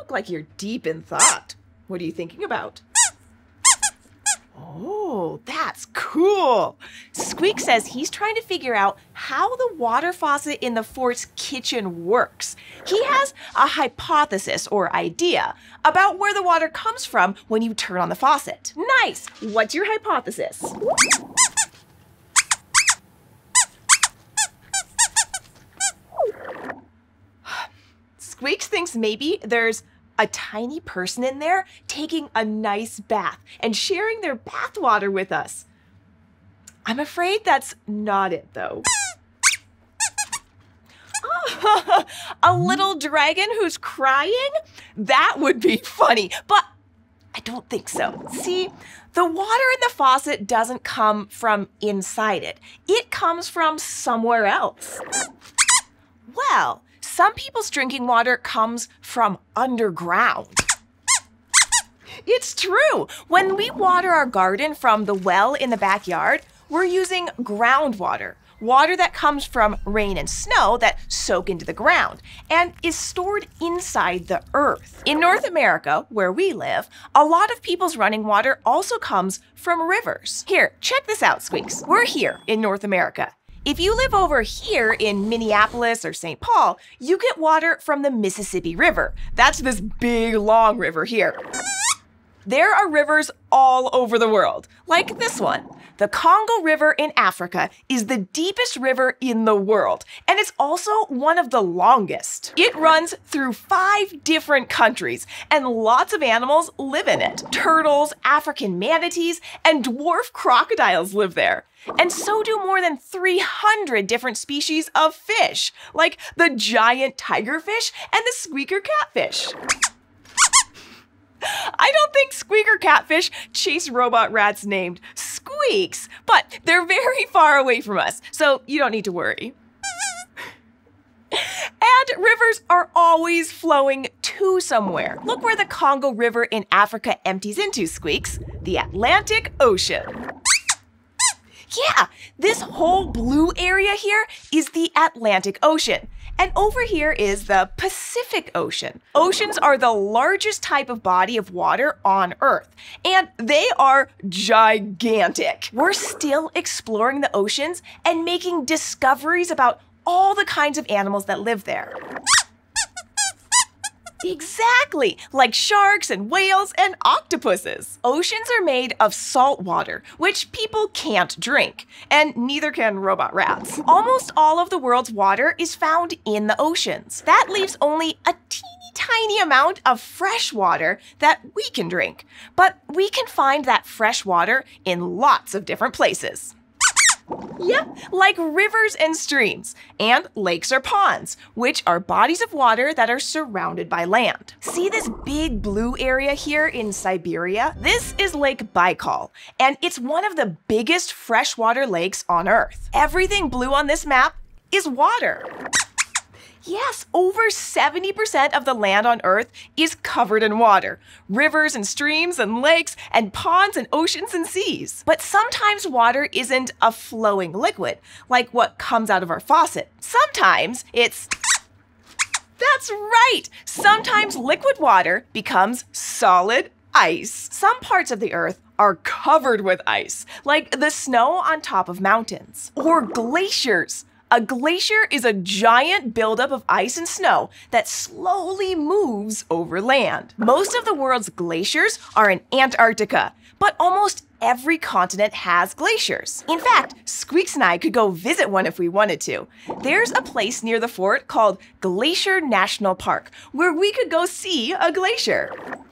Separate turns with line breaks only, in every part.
look like you're deep in thought. What are you thinking about? Oh, that's cool. Squeak says he's trying to figure out how the water faucet in the fort's kitchen works. He has a hypothesis or idea about where the water comes from when you turn on the faucet. Nice. What's your hypothesis? Squeaks thinks maybe there's a tiny person in there taking a nice bath and sharing their bath water with us. I'm afraid that's not it, though. Oh, a little dragon who's crying? That would be funny, but I don't think so. See, the water in the faucet doesn't come from inside it. It comes from somewhere else. Well, some people's drinking water comes from underground. It's true. When we water our garden from the well in the backyard, we're using groundwater, water that comes from rain and snow that soak into the ground and is stored inside the earth. In North America, where we live, a lot of people's running water also comes from rivers. Here, check this out, Squeaks. We're here in North America. If you live over here in Minneapolis or St. Paul, you get water from the Mississippi River. That's this big, long river here. There are rivers all over the world, like this one. The Congo River in Africa is the deepest river in the world, and it's also one of the longest. It runs through 5 different countries, and lots of animals live in it. Turtles, African manatees, and dwarf crocodiles live there. And so do more than 300 different species of fish, like the giant tigerfish and the squeaker catfish. I don't think squeaker catfish chase robot rats named Squeaks, but they're very far away from us, so you don't need to worry. And rivers are always flowing to somewhere. Look where the Congo River in Africa empties into, Squeaks. The Atlantic Ocean. Yeah, this whole blue area here is the Atlantic Ocean. And over here is the Pacific Ocean. Oceans are the largest type of body of water on Earth, and they are gigantic. We're still exploring the oceans and making discoveries about all the kinds of animals that live there. Exactly, like sharks and whales and octopuses. Oceans are made of salt water, which people can't drink, and neither can robot rats. Almost all of the world's water is found in the oceans. That leaves only a teeny tiny amount of fresh water that we can drink. But we can find that fresh water in lots of different places. Yep, like rivers and streams, and lakes or ponds, which are bodies of water that are surrounded by land. See this big blue area here in Siberia? This is Lake Baikal, and it's one of the biggest freshwater lakes on Earth. Everything blue on this map is water. Yes, over 70% of the land on Earth is covered in water. Rivers and streams and lakes and ponds and oceans and seas. But sometimes water isn't a flowing liquid, like what comes out of our faucet. Sometimes it's... That's right! Sometimes liquid water becomes solid ice. Some parts of the Earth are covered with ice, like the snow on top of mountains. Or glaciers. A glacier is a giant buildup of ice and snow that slowly moves over land. Most of the world's glaciers are in Antarctica, but almost every continent has glaciers. In fact, Squeaks and I could go visit one if we wanted to. There's a place near the fort called Glacier National Park where we could go see a glacier.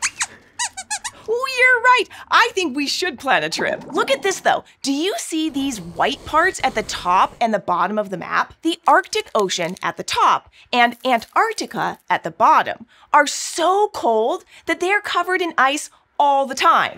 Oh, you're right. I think we should plan a trip. Look at this, though. Do you see these white parts at the top and the bottom of the map? The Arctic Ocean at the top and Antarctica at the bottom are so cold that they are covered in ice all the time.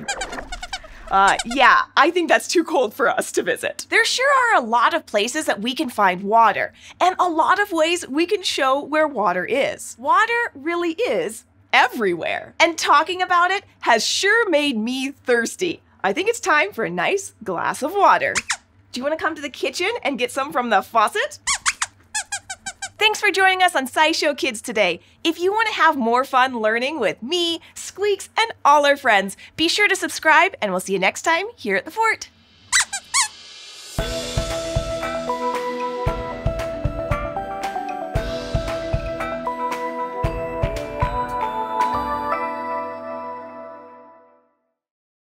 Yeah, I think that's too cold for us to visit. There sure are a lot of places that we can find water, and a lot of ways we can show where water is. Water really is everywhere. And talking about it has sure made me thirsty. I think it's time for a nice glass of water. Do you want to come to the kitchen and get some from the faucet? Thanks for joining us on SciShow Kids today. If you want to have more fun learning with me, Squeaks, and all our friends, be sure to subscribe, and we'll see you next time here at the fort.